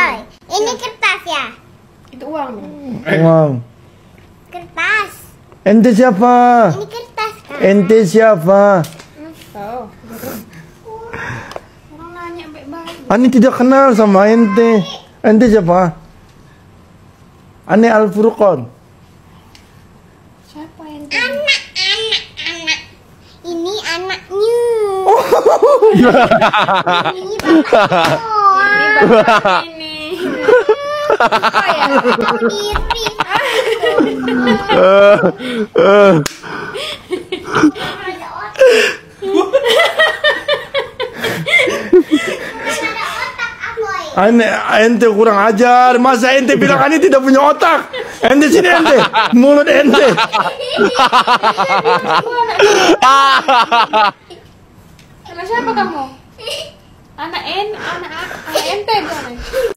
Apoy, ini kertas ya? Itu uang. Uang. Kertas. Ente siapa? Ini kertas kan? Ente siapa? Oh. Orang nanya baik-baik. Ani tidak kenal sama ente. Ente siapa? Ane Al-FURQON. Siapa yang Anak. Ini anaknya. Ini bapak. ini? Apa ya? Diri. Ada otak Apoy. Ente kurang ajar. Masa ente bilang Ani tidak punya otak? Ente sini ente. Mulut ente. Anak siapa kamu? Anak ente bukan?